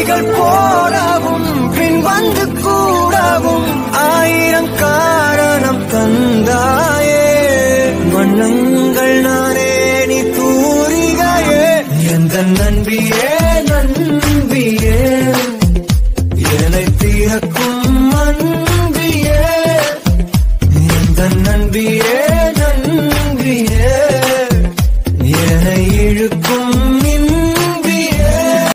விழிகள் போடவும் பின் வந்து கூடவும் ஆயிரம் காரணம் தந்தாயே. வண்ணங்கள் நானே நீ தூரிகையே. எந்த நண்பியே நண்பியே என்னை தீரக்கும் அன்பியே. எந்த நண்பியே